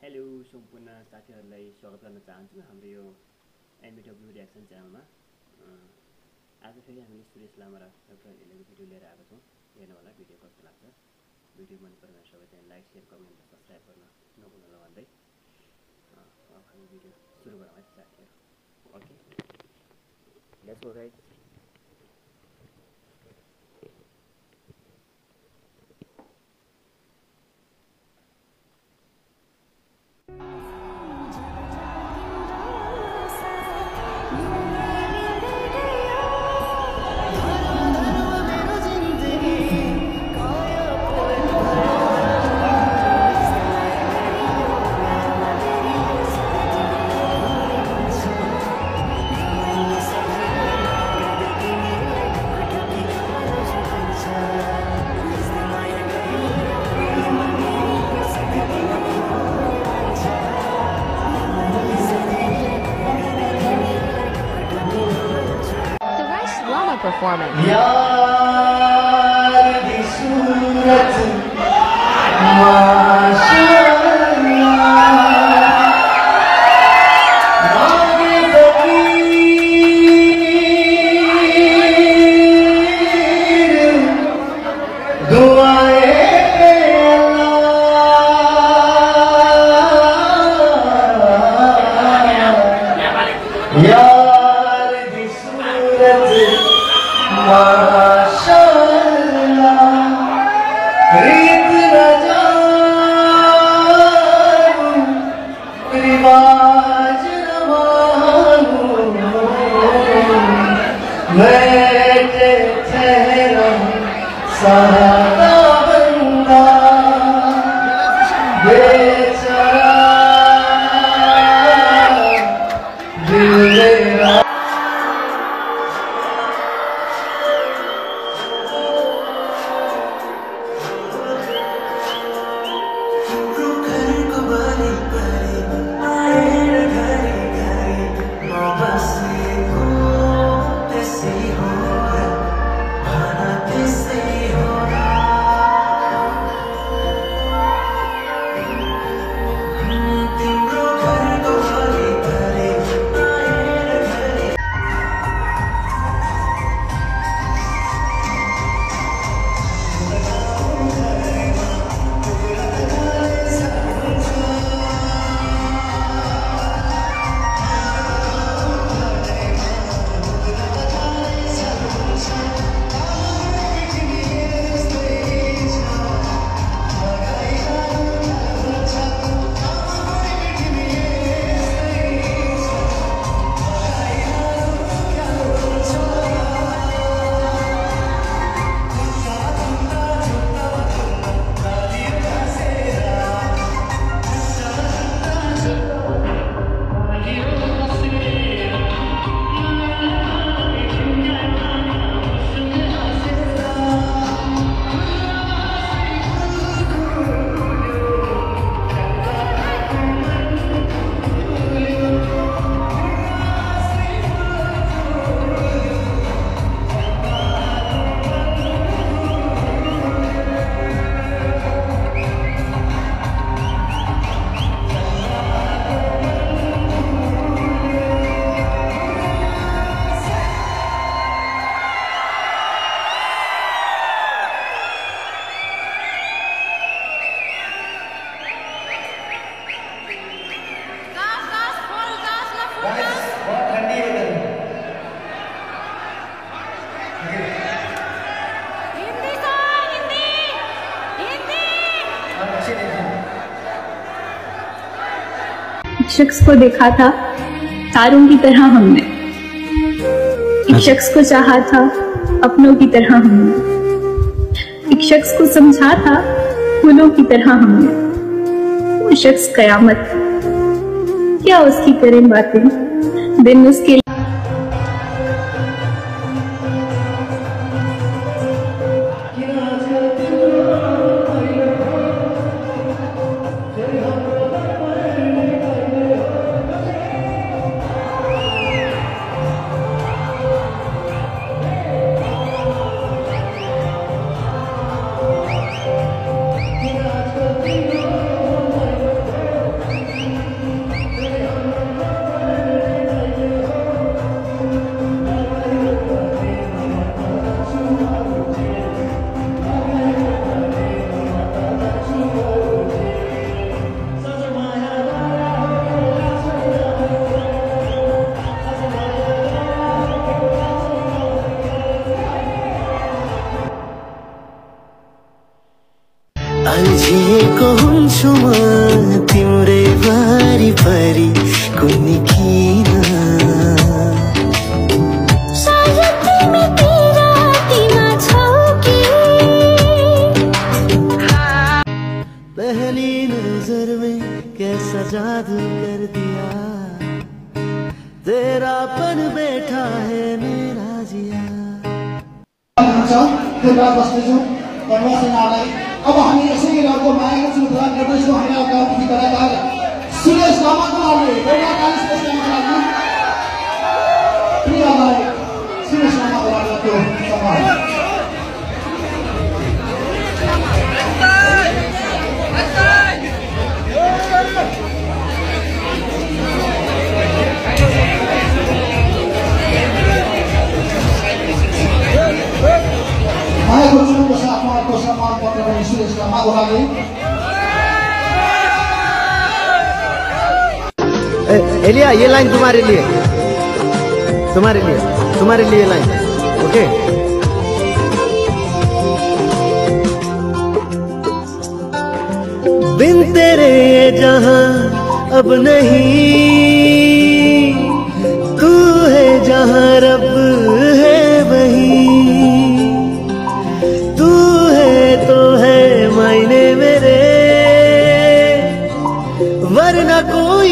Hello सम्पूर्ण साथीहरूलाई स्वागत गर्न चाहन्छु हाम्रो यो एमबीडब्ल्यू रिएक्सन च्यानलमा। आज फेरि हामीले सुरेश लामा र डाक्टर एलेको भिडियो लिएर आएको छौँ। हेर्नु होला भिडियो कस्तो लाग्छ। भिडियो मन परेमा सबैजना लाइक शेयर कमेन्ट र सब्स्क्राइब गर्न नभुल्नु भन्दै अब हामी भिडियो सुरु गरौँ है साथीहरू। Okay, let's go guys. Performance. यार दी सूरत माशाअल्लाह मांगे फकीर दुआए अल्लाह यार दी सूरत माशाअल्लाह रीत न जानूं रिवाज न मानूं मैं ठहरा सादा बंदा बेचारा दिल मेरा एक शख्स को देखा था तारों की तरह हमने, एक शख्स को चाहा था अपनों की तरह हमने, एक शख्स को समझा था फूलों की तरह हमने। वो शख्स कयामत, क्या उसकी करें बातें, दिन उसके छु म तिम्रै वरिपरि कुनै किन सायद तिमी पिरातीमा छौ कि पहली नजर में कैसा जादू कर दिया तेरापन बैठा है मेरा जिया अब हामी यसै गरको मायाको सुधार गर्दैछौँ हामी एउटा गीत कलाकार सुरेश लामाको लागि एउटा गाली स्पेशलको लागि प्रियलाई सुरेश लामाको लागि त्यो सम्मान मायाको चुनको साथमा अर्को सम्मान पत्र पनि सुरेश लामाको लागि एलिया ये लाइन तुम्हारे लिए लाइन ओके बिन तेरे जहां अब नहीं तू है जहां रब है वहीं तू है तो है मायने मेरे वरना कोई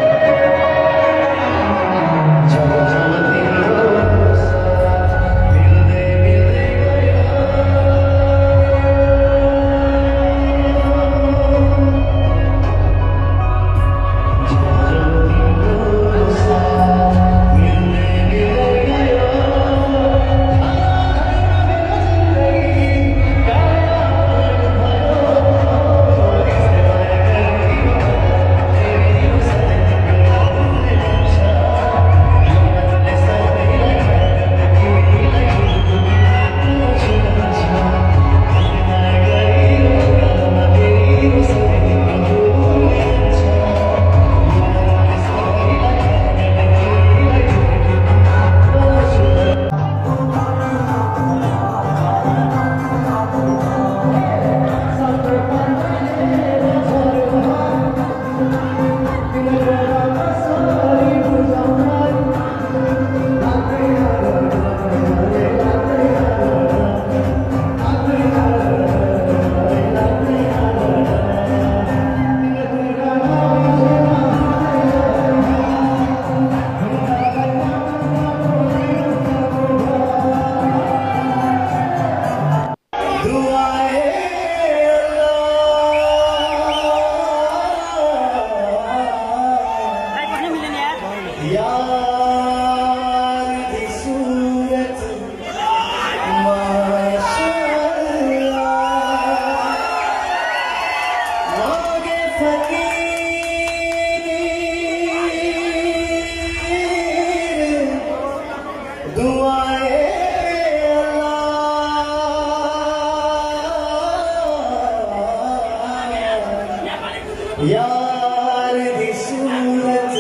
यार दी सूरत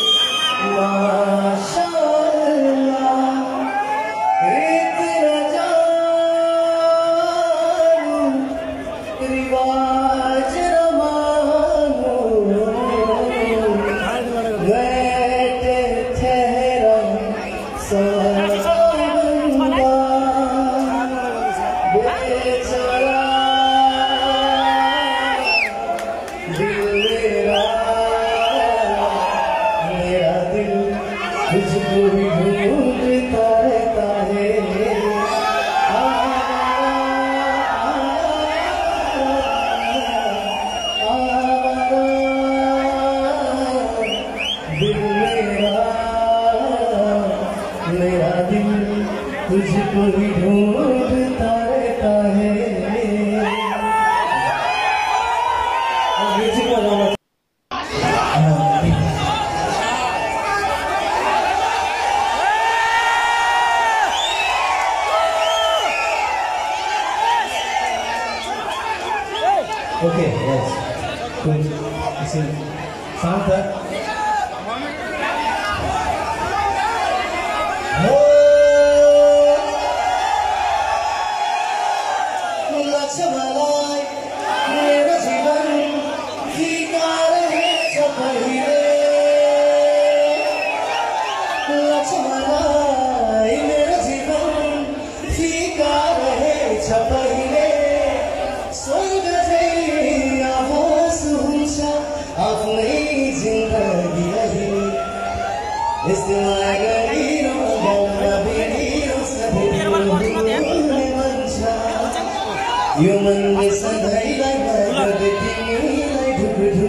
माशाअल्लाह रीत न जानू रिवाज न मानू बैठे ठहरा साबंदा बेचारा तुझको भी ढूंढता रहता है दिल मेरा दिल तुझको भी ढूंढता रहता है Okay, yes. Good. Listen. Sound that.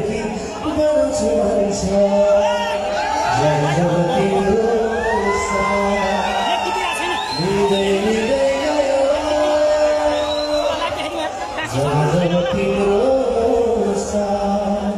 देखि बनाउँछु भन्छ जब जब तिम्रो साथ मिल्दै मिल्दै गयो जब जब तिम्रो साथ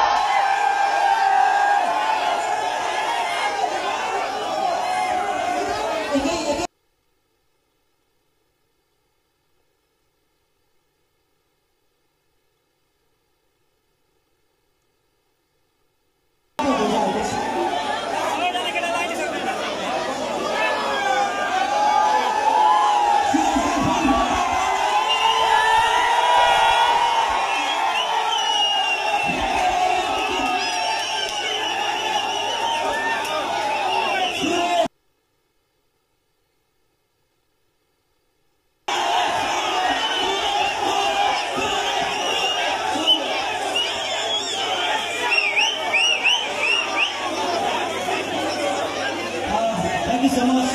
Thank you so much.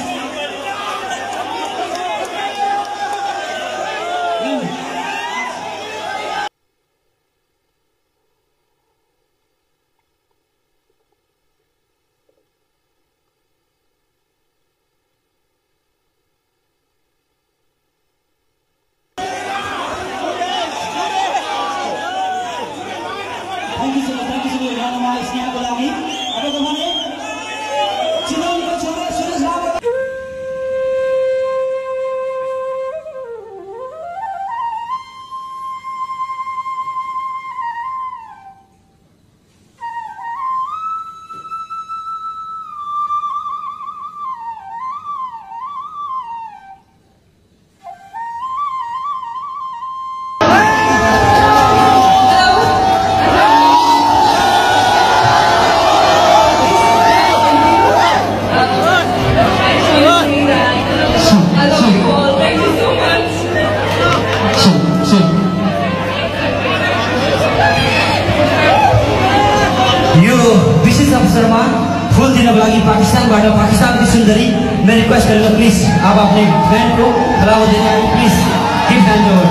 Thank you so much. Nama Isnya lagi. Apa teman-teman? Cinta coba sudah selamat. अवसरमा फुल दिनको लागि पाकिस्तानबाट पाकिस्तानकी सुन्दरी मैं रिक्वेस्ट करूंगा प्लीज आप अपने बैंड को खिलाओ देना प्लीज गिव हैंड ओवर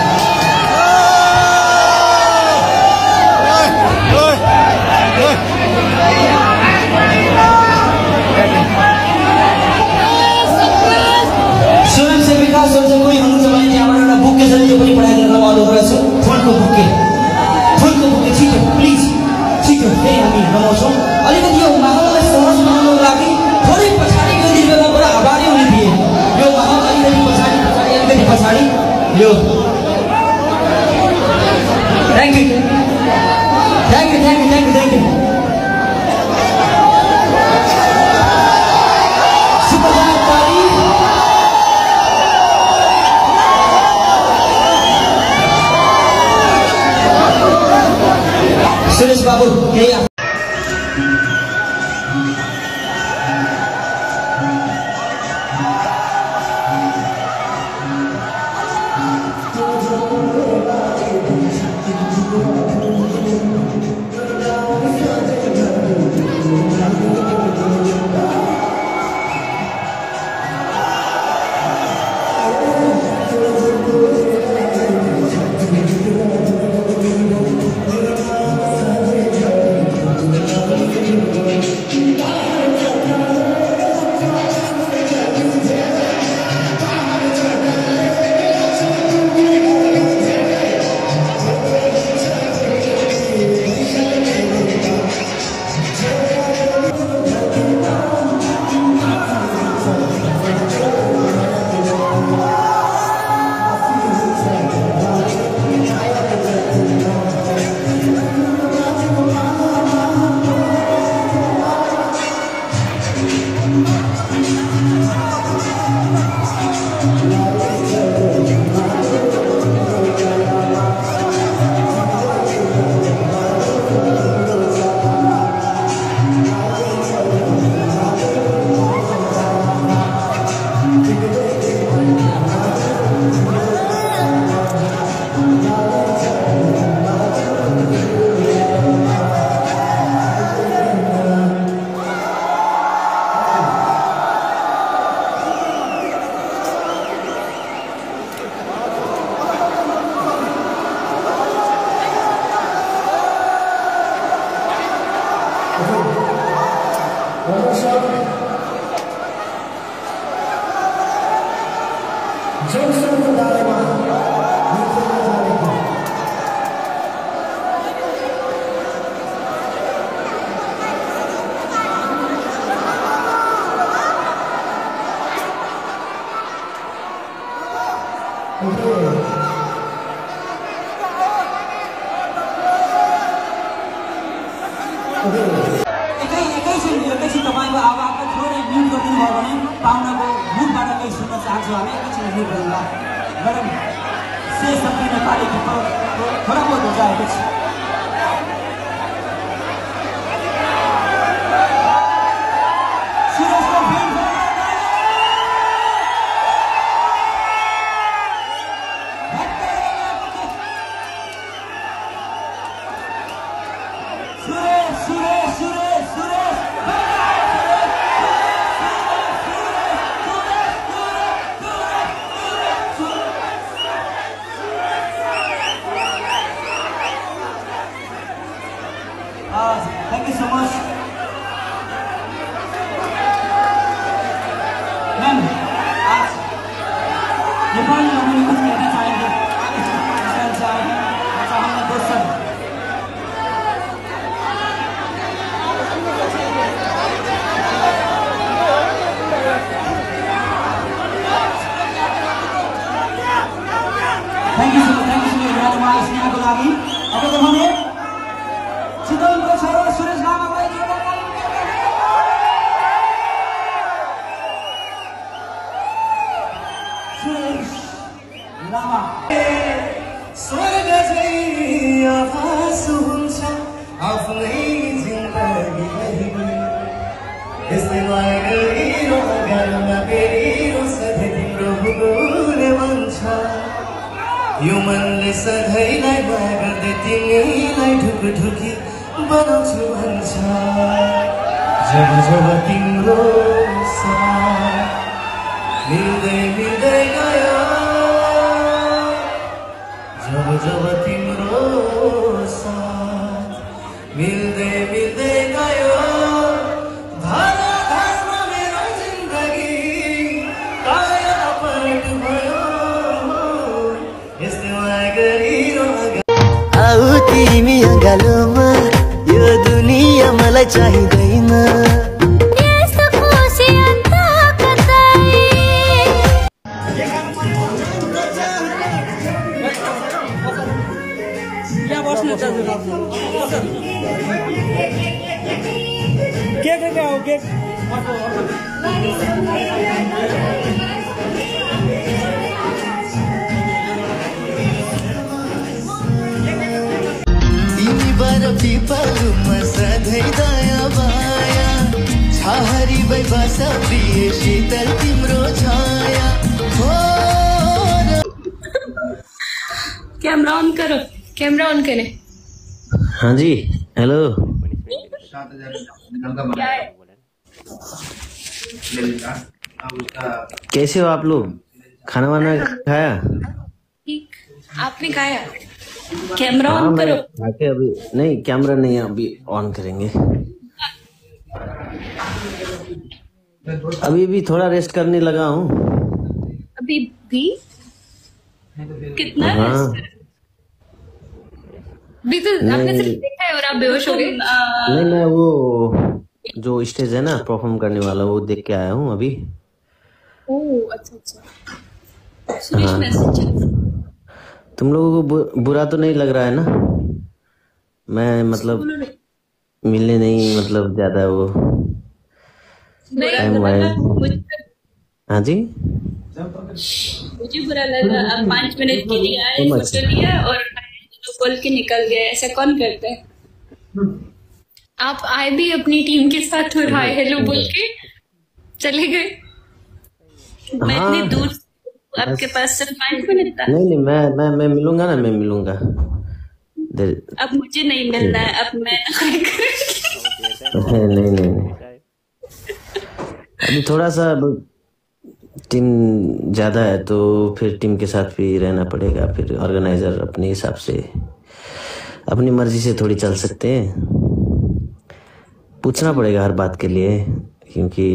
स्वयं सेविका सोचे कोही हुनुहुन्छ भने त्यहाँबाट एउटा बुके छ त्यो पनि पठाइदिन अनुरोध गर्छु फुलको बुके छिटो प्लिज छिटो फेरि हामी रमाउँछौँ अलिकति यो माहौललाई सहज बनाउनको लागि थोरै पछाडि गइदिनु बेला बडा आभारी हुने थिए यो माहौल अलिकति पछाडि यो थ्याङ्क यू सुरेश बाबू यही जंक्सनको दायरामा एकैछिन तपाईँको आवाजलाई थोरै म्युट गरिदिनु भयो भने पाहुनाको मुखबाट केही सुन्न चाहन्छु हामी एकैछिन म्युट गर्नुला मैडम से शब्द नेपाली गीतको थोड़ा बहुत हो जाए कुछ Thank you so much. Ma'am आज नेपाली में हमें कुछ कहना चाहेंगे दोस्तों थैंक यू को लागि अब त भने चितवनको छोरो सुरेश लामालाई सुरेश लामा स्वर्ग चाहिँ आभास हुन्छ आफ्नै जिन्दगीलाई यस्तै माया गरिरो गाडीमा फेरिरो सधैँ तिम्रो हुने मन छ यो मनले सधैँलाई माया गर्दै तिमीलाई ढुकढुकी बनाउँछु भन्छ जब जब तिम्रो साथ मिल्दै मिल्दै गयो जब जब तिम्रो साथ मिल्दै मिल्दै गयो धारा धारमा मेरो जिन्दगी काया पलट भयो यस्तो माया गरिरो आऊ तिमी अगालोमा यो दुनिया मलाई चाहिँदैन यस्तो खुसी अन्त कतै क्या बस्नु छ के हो के पिपालुमा सधैँ दया माया छाहरी बैबास प्रिय शीतल तिम्रो छाया कैमरा ऑन करो, कैमरा ऑन करें। हाँ जी, हेलो। कैसे हो आप लोग? खाना वाना खाया? ठीक, आपने खाया? कैमरा ऑन करो। आके अभी नहीं, कैमरा नहीं, अभी ऑन करेंगे। अभी भी थोड़ा रेस्ट करने लगा हूँ। अभी भी? कितना? हाँ। अभी तो आपने सिर्फ देखा है और आप बेहोश हो गए। नहीं, मैं वो जो स्टेज है ना परफॉर्म करने वाला वो देख के आया हूँ अभी। ओह अच्छा अच्छा। सुरेश मैसेज। तुम लोगों को बुरा तो नहीं लग रहा है ना? मैं मतलब मिलने नहीं, मतलब ज्यादा वो टाइम वाइज। हाँ जी, मुझे बुरा लगा। आप 5 मिनट के लिए आए, फोटो लिया और बोल के निकल गए। ऐसा कौन करता है? आप आए भी अपनी टीम के साथ और हाय हेलो बोल के चले गए। मैं इतनी दूर आपके पास सिर्फ 5 मिनट था। नहीं, मैं मिलूंगा ना, मैं मिलूंगा। अब मुझे नहीं मिलना है, अब मैं नहीं, अभी थोड़ा सा टीम ज्यादा है तो फिर टीम के साथ भी रहना पड़ेगा। फिर ऑर्गेनाइजर अपने हिसाब से अपनी मर्जी से थोड़ी चल सकते हैं। पूछना पड़ेगा हर बात के लिए, क्योंकि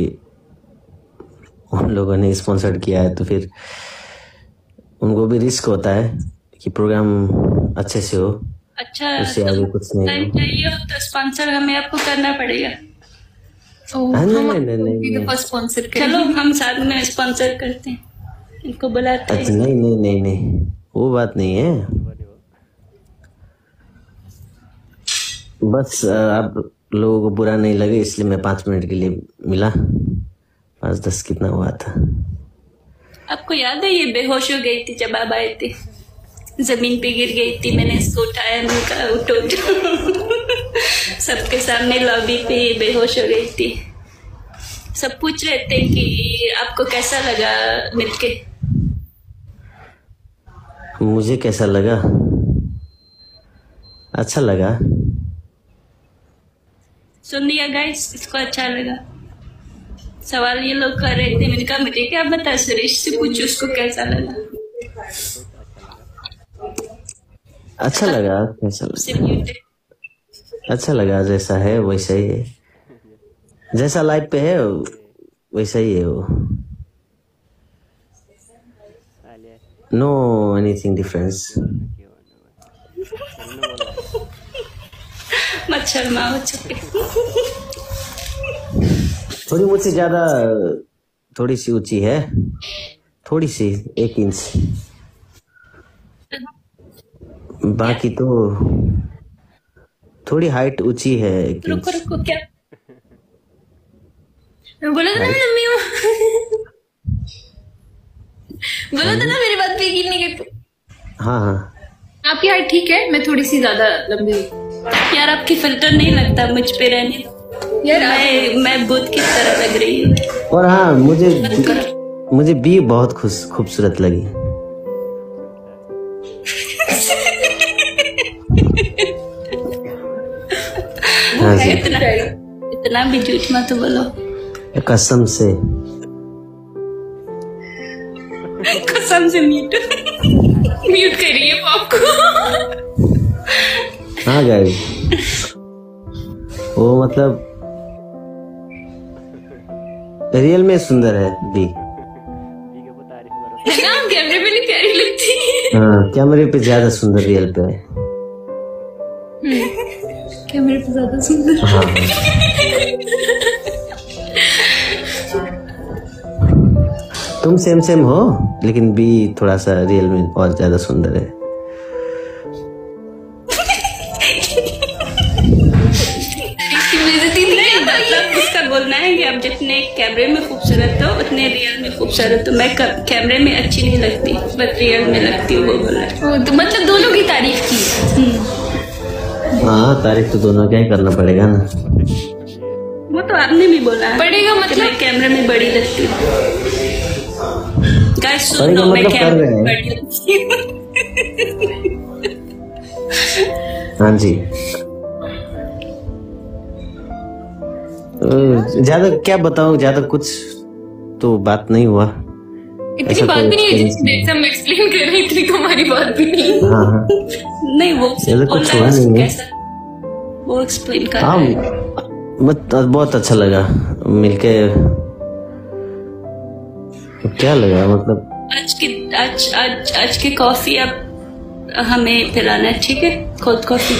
उन लोगों ने स्पॉन्सर किया है तो फिर उनको भी रिस्क होता है कि प्रोग्राम अच्छे से हो। अच्छा, उससे आगे कुछ नहीं टाइम हो। चाहिए हो तो स्पॉन्सर हमें आपको करना पड़ेगा। नहीं, स्पॉन्सर चलो हम साथ में स्पॉन्सर करते हैं, इनको बुलाते अच्छा हैं। नहीं, वो बात नहीं है। बस आप लोगों को बुरा नहीं लगे इसलिए मैं 5 मिनट के लिए मिला। 5-10 कितना हुआ था? आपको याद है ये बेहोश हो गई थी जब आप आए थे, जमीन पे गिर गई थी, मैंने इसको उठाया, मैंने कहा उठो। सबके सामने लॉबी पे बेहोश हो गई थी। सब पूछ रहे थे कि आपको कैसा लगा मिलके। मुझे कैसा लगा? अच्छा लगा। सुन लिया गाइस, इसको अच्छा लगा। सवाल ये लोग कर रहे थे, मैंने कहा मुझे क्या पता, सुरेश से पूछो उसको कैसा लगा। अच्छा लगा, कैसा लगा? अच्छा लगा, जैसा है वैसा ही है, जैसा लाइफ पे है वैसा ही है वो। No anything difference. मत शर्माओ, चुप। थोड़ी मुझसे ज्यादा, थोड़ी सी ऊंची है, थोड़ी सी 1 इंच, बाकी तो थोड़ी हाइट ऊंची है 1 इंच। रुको क्या बोला था ना, मैं लंबी हूँ। बोला था ना मेरी बात पे यकीन नहीं करते। हाँ, आपकी हाइट ठीक है, मैं थोड़ी सी ज्यादा लंबी हूँ। यार आपकी फिल्टर नहीं लगता मुझ पे रहने दो। यार मैं बुद्ध की तरह लग रही हूँ। और हाँ, मुझे बी बहुत खूबसूरत लगी। हाँ जी। इतना भी झूठ मत बोलो, कसम से। कसम से म्यूट करिए आपको। हाँ गाइस, वो मतलब रियल में सुंदर है बी। है ना, कैमरे पे नहीं प्यारी लगती। हाँ, कैमरे पे ज्यादा सुंदर, रियल पे है। कैमरे पे ज्यादा सुंदर। हाँ। तुम सेम हो, लेकिन बी थोड़ा सा रियल में और ज्यादा सुंदर है। नहीं, मतलब उसका बोलना है कि आप जितने कैमरे में खूबसूरत हो उतने रियल में खूबसूरत हो। मैं कैमरे में अच्छी नहीं लगती, बट रियल में लगती हूँ, वो बोला। तो मतलब दोनों की तारीफ की। हाँ, तारीफ तो दोनों क्या ही करना पड़ेगा ना। वो तो आपने भी बोला पड़ेगा, कि मतलब मैं कैमरे में बड़ी लगती हूँ। गाइस सुन पड़ेगा लो, मैं मतलब कर कैमरे रहे में हैं। बड़ी लगती हूँ। हाँ जी। ज्यादा क्या बताऊं, ज्यादा कुछ तो बात नहीं हुआ। इतनी ऐसा बात कोई भी नहीं है experience जितनी देर से हम एक्सप्लेन कर रहे हैं, इतनी तो हमारी बात भी नहीं है। हाँ, नहीं, वो ज्यादा बोल कुछ रहा हुआ है नहीं है। कैसा, वो एक्सप्लेन कर रहा हाँ, है। बहुत अच्छा लगा मिलके। क्या लगा मतलब, आज की कॉफी अब हमें पिलाना है, ठीक है? Cold coffee.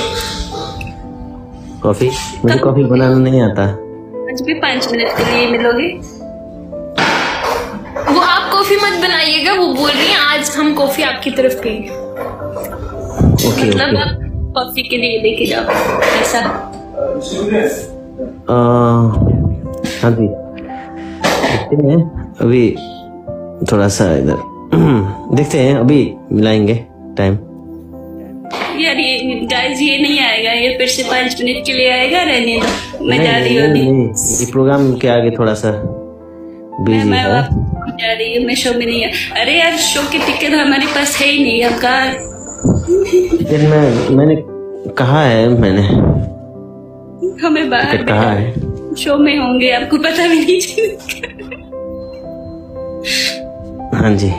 कॉफी? मुझे कॉफी बनाना नहीं आता। आज भी 5 मिनट के लिए मिलोगे? वो आप कॉफी मत बनाइएगा, वो बोल रही हैं आज हम कॉफी आपकी तरफ पिएंगे। ओके मतलब ओके। आप कॉफी के लिए लेके जाओ, ऐसा? हाँ जी, देखते हैं अभी, थोड़ा सा इधर देखते हैं, अभी मिलाएंगे टाइम। यार ये गाइस ये नहीं आएगा, ये फिर से 5 मिनट के लिए आएगा, रहने दो, मैं जा रही हूँ अभी। ये प्रोग्राम के आगे थोड़ा सा बिजी मैं है। वापस जा रही हूँ, मैं शो में नहीं है। अरे यार शो की टिकट हमारे पास है ही नहीं, अब कहाँ? फिर मैंने कहा है, मैंने हमें बाहर टिकट कहा है। शो में होंगे, आपको पता भी नहीं चलेगा। हाँ जी।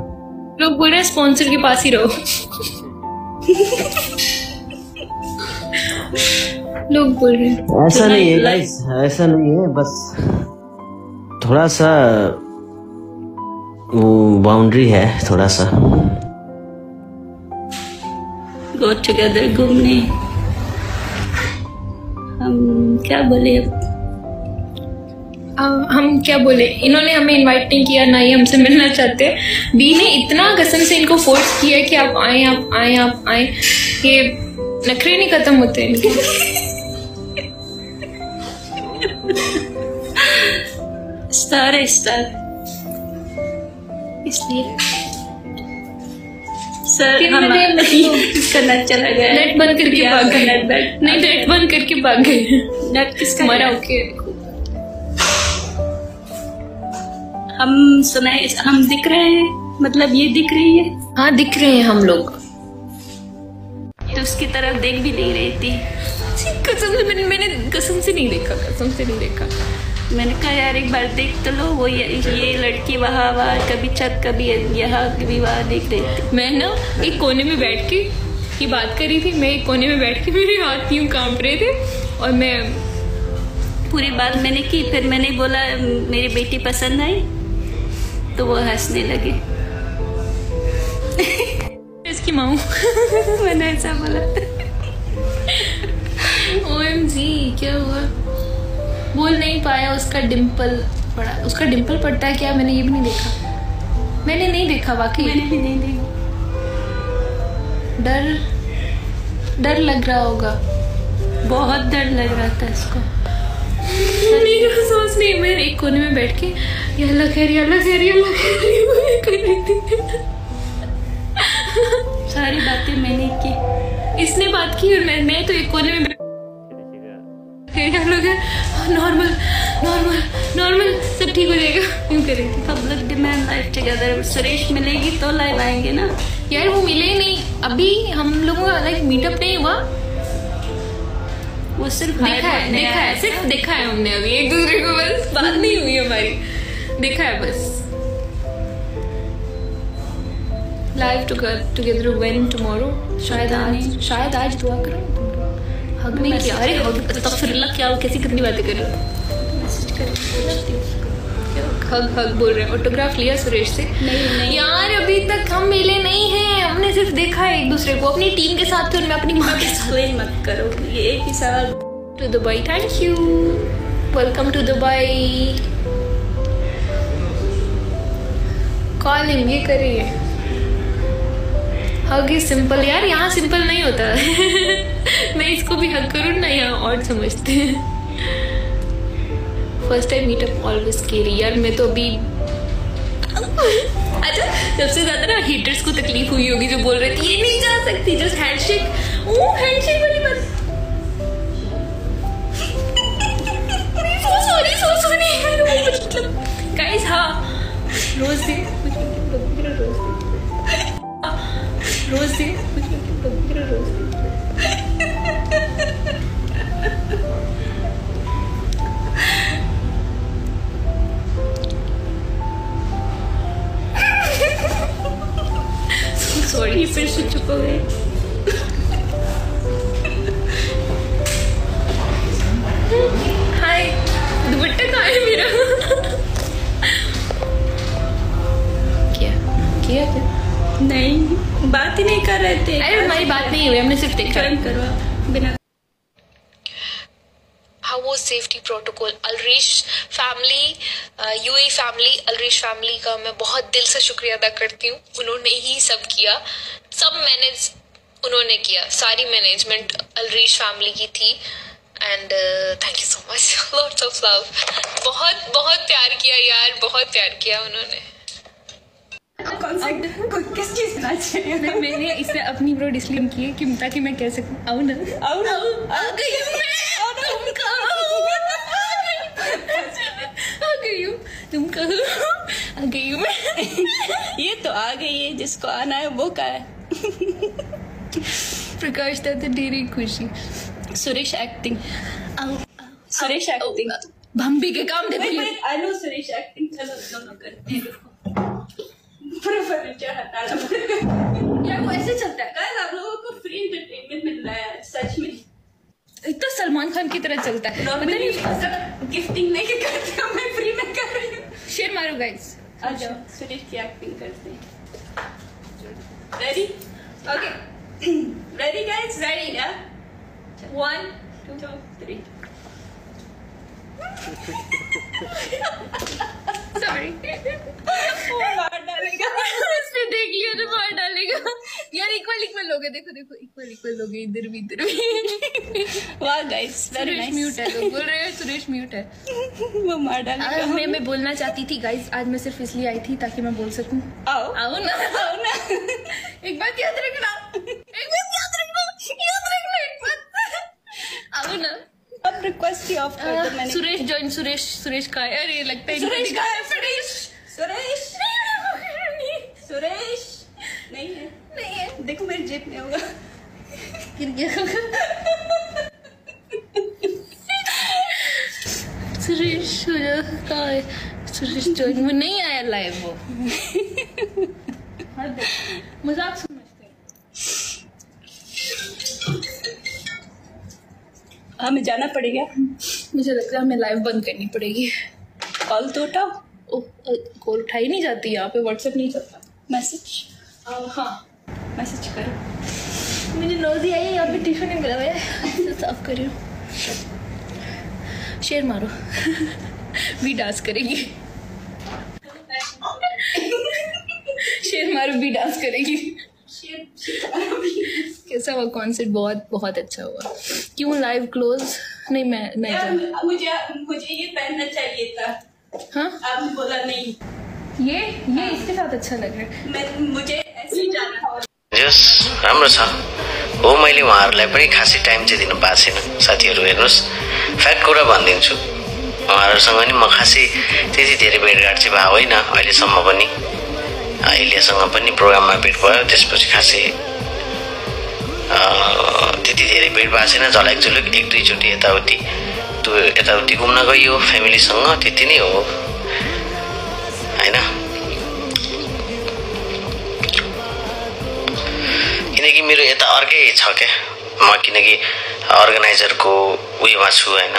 लोग बोल रहे हैं स्पॉन्सर के पास ही रहो। लोग बोल रहे हैं। ऐसा नहीं है गाइस, ऐसा नहीं है, बस थोड़ा सा वो बाउंड्री है, थोड़ा सा। गो टुगेदर घूमने, हम क्या बोले अब? हम क्या बोले, इन्होंने हमें इनवाइट नहीं किया, ना ही हमसे मिलना चाहते। बी ने इतना कसम से इनको फोर्स किया कि आप आए, आप आए, आप आए। ये नखरे नहीं खत्म होते इनके। स्टार है स्टार, इसलिए सर हमारा किसका नेट चला गया? नेट बंद करके भाग गए। नहीं, नेट बंद करके भाग गए। नेट किसका हमारा ओके। हम सुनाए, हम दिख रहे हैं, मतलब ये दिख रही है। हाँ दिख रहे हैं हम लोग। तो उसकी तरफ देख भी नहीं रही थी। कसम से मैंने कसम से नहीं देखा, कसम से नहीं देखा। मैंने कहा यार एक बार देख तो लो, वो ये लड़की वहाँ वहाँ, कभी छत, कभी यहाँ, कभी वहाँ देख रही थी। मैं ना एक कोने में बैठ के ये बात कर रही थी। मैं एक कोने में बैठ के, मेरे हाथ यूं कांप रहे थे और मैं पूरी बात मैंने की। फिर मैंने बोला मेरी बेटी पसंद आई, तो वो हंसने लगे। इसकी माँ मैंने ऐसा बोला। OMG क्या हुआ? बोल नहीं पाया। उसका डिम्पल पड़ा, उसका डिम्पल पड़ता है क्या? मैंने ये भी नहीं देखा, मैंने नहीं देखा वाकई। मैंने भी नहीं देखा। डर लग रहा होगा, बहुत डर लग रहा था इसको। नहीं सोच नहीं, मैं एक कोने में बैठ के या अल्लाह खैर, या अल्लाह खैर, या अल्लाह खैर कर रही थी। सारी बातें मैंने की, इसने बात की और मैं तो एक कोने में नॉर्मल नॉर्मल नॉर्मल, सब ठीक हो जाएगा, यूं कर रही थी। Public demand live together. Suresh मिलेगी तो लाइव आएंगे ना यार। वो मिले नहीं अभी, हम लोगों का लाइक मीटअप नहीं हुआ। वो सिर्फ देखा है, सिर्फ देखा है हमने अभी एक दूसरे को, बस बात नहीं हुई हमारी, देखा है बस। लाइव टुगेदर व्हेन टुमारो, शायद आज दुआ करो। हग नहीं किया, अरे हग अस्तगफिरुल्लाह, क्या कैसी कितनी बातें कर रहे हो? मैसेज कर हग बोल रहे हैं। ऑटोग्राफ लिया सुरेश से? नहीं यार अभी तक हम मिले नहीं हैं, हमने सिर्फ देखा है एक दूसरे को अपनी टीम के साथ और मैं अपनी माँ के साथ। मत करो, ये एक ही साल। To Dubai, thank you, welcome to Dubai. Calling ये करिए। हग इज सिंपल यार, यहाँ सिंपल नहीं होता। मैं इसको भी हग करूँ ना, यहाँ और समझते हैं। First time meetup always scary. यार मैं तो अभी अच्छा, सबसे ज्यादा ना हेटर्स को तकलीफ हुई होगी जो बोल रहे थे ये नहीं जा सकती, जस्ट हैंडशेक। ओ हैंडशेक वाली बात। So sorry guys. हाँ रोज दे रोज दे रोज दे। सॉरी, फिर से चुप हो गए। हाय, दुपट्टा कहाँ है मेरा? क्या नहीं, बात ही नहीं कर रहे थे। अरे हमारी बात नहीं हुई, हमने सिर्फ देखा। ज्वाइन करवा बिना। How was safety protocol? Alreesh family, UAE family, Alreesh family का मैं बहुत दिल से शुक्रिया अदा करती हूँ। उन्होंने ही सब किया, सब मैनेज उन्होंने किया, सारी मैनेजमेंट अलरीश फैमिली की थी। And thank you so much, lots of love. बहुत बहुत प्यार किया यार, बहुत प्यार किया उन्होंने। किस चीज ना चाहिए? मैंने इसे अपनी ब्रोड इसलिए की है कि ताकि मैं कह सकूं आओ ना, आओ ना, आ गई हूं मैं, तुम कहो, आ गई हूं मैं। ये तो आ गई है, जिसको आना है वो का है। प्रकाश दादा डेरी खुशी। सुरेश एक्टिंग, सुरेश एक्टिंग, भम्बी के काम देखो। अनु सुरेश एक्टिंग, चलो दोनों करते हैं। पूरा फर्नीचर हटाना पड़ेगा। यार वो ऐसे चलता है। गाइस आप लोगों को फ्री एंटरटेनमेंट मिल रहा है सच में। तो सलमान खान की तरह चलता है। नॉर्मली गिफ्टिंग नहीं करती हूँ, मैं फ्री में कर रही हूँ। शेर मारो गाइस। आ जाओ, सुरेश की एक्टिंग करते हैं। Ready? Okay, ready guys? Ready ना? 1 2 3। सॉरी, मार डालेगा। उसने देख लिया तो मार डालेगा। यार इक्वल लोग हैं, देखो देखो इक्वल लोग हैं, इधर भी। वाह guys, very Suresh nice. Mute है, लोग बोल रहे हैं सुरेश म्यूट है। वो मार डालेगा। मैं बोलना चाहती थी गाइस, आज मैं सिर्फ इसलिए आई थी ताकि मैं बोल सकूं। आओ आओ ना। एक बात याद रखना, एक बात। आओ ना। अब रिक्वेस्ट ही ऑफ कर दो। मैंने सुरेश का है। अरे लगता है सुरेश का है। सुरेश नहीं है। देखो मेरी जेब में होगा। गिर गया। सुरेश का है। सुरेश जॉइन वो नहीं आया लाइव वो। मजाक समझते हैं। हमें जाना पड़ेगा। मुझे लगता है हमें लाइव बंद करनी पड़ेगी। कॉल तो उठाओ। कॉल उठाई नहीं जाती यहाँ पे, व्हाट्सएप नहीं चलता। मैसेज हाँ मैसेज करो। मुझे नोज़ी आई, यहाँ पे टिश्यू नहीं मिला हुआ है, साफ कर रही हूँ। शेर मारो। भी डांस करेगी। शेर मारो भी डांस करेगी। कैसा हुआ कॉन्सर्ट? बहुत अच्छा हुआ। क्यों लाइव क्लोज? नहीं मैं मुझे ये पहनना चाहिए था। हाँ आपने बोला नहीं। ये इसके साथ अच्छा लग रहा है। मुझे ऐसे ही जाना था। जस राम्रो छ हो। मैले उहाँहरूलाई पनि खासै टाइम चाहिँ दिनु पाएको छैन। साथीहरू हेर्नुहोस्, फ्याक्ट कुरा भनिदिन्छु, उहाँहरूसँग नि म खासै त्यति धेरै भेटघाट चाहिँ भएको होइन अहिलेसम्म पनि। अहिलेसँग पनि प्रोग्राममा भेट भयो, त्यसपछि खासै त्यति धेरै भेट भएको छैन। झलक झुलुक एक दुईचोटि यताउति घुम्न गइयो फ्यामिलीसँग, त्यति नै हो होइन। किनकि मेरो यता अर्कै छ क्या, म किनकि अर्गनाइजरको उयोमा छु होइन।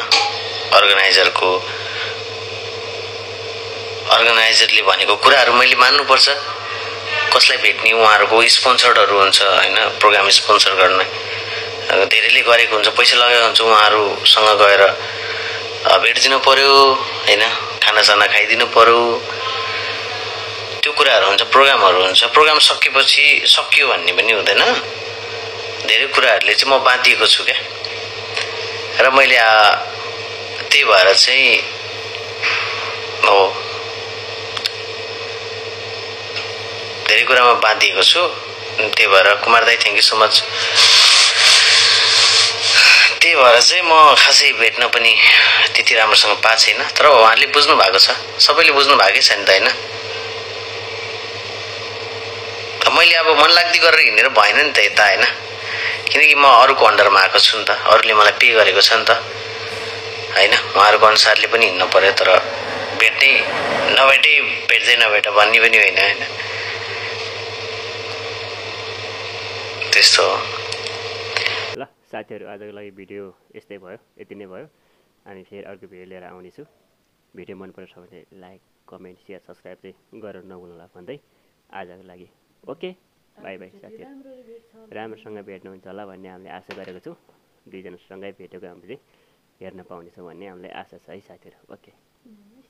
अर्गनाइजरले भनेको कुराहरू मैले मान्नुपर्छ। कसलाई भेट्ने, उहाँहरूको स्पोन्सरहरू हुन्छ होइन, प्रोग्राम स्पोन्सर गर्न धेरैले गरेको हुन्छ, पैसा लगाएको हुन्छ। उहाँहरूसँग गएर भेटिदिनु पर्यो होइन, खानासाना खाइदिनु पर्यो, त्यो कुराहरू हुन्छ। प्रोग्रामहरू हुन्छ, प्रोग्राम सकेपछि सकियो भन्ने पनि हुँदैन। धेरै कुराहरूले चाहिँ म बाँधिएको छु क्या। र मैले त्यही भएर चाहिँ हो धेरै कुरामा बाँधिएको छु। त्यही भएर कुमार दाई थ्याङ्क यू सो मच। त्यही भएर चाहिँ म खासै भेट्न पनि त्यति राम्रोसँग पाएको छैन। तर उहाँले बुझ्नु भएको छ, सबैले बुझ्नु भएकै छ नि त होइन। मैले अब मनलाग्दी गरेर हिँडेर भएन नि त यता होइन, किनकि म अरूको अन्डरमा आएको छु नि त। अरूले मलाई पे गरेको छ नि त होइन। उहाँहरूको अनुसारले पनि हिँड्नु पर्यो। तर भेट्दै नभेट भन्ने पनि होइन होइन, त्यस्तो हो। ल साथीहरू, आजको लागि भिडियो यस्तै भयो, यति नै भयो। अनि फेरि अर्को भिडियो लिएर आउनेछु। भिडियो मन परेछ भने लाइक कमेन्ट सेयर सब्सक्राइब चाहिँ गरेर नभुल्नुहोला भन्दै आजको लागि ओके बाई बाई साथीहरू। राम्रोसँग भेट्नुहुन्छ होला भन्ने हामीले आशा गरेको छौँ। दुईजनासँगै भेटेको हामीले हेर्न पाउनेछौँ भन्ने हामीलाई आशा छ है साथीहरू। ओके।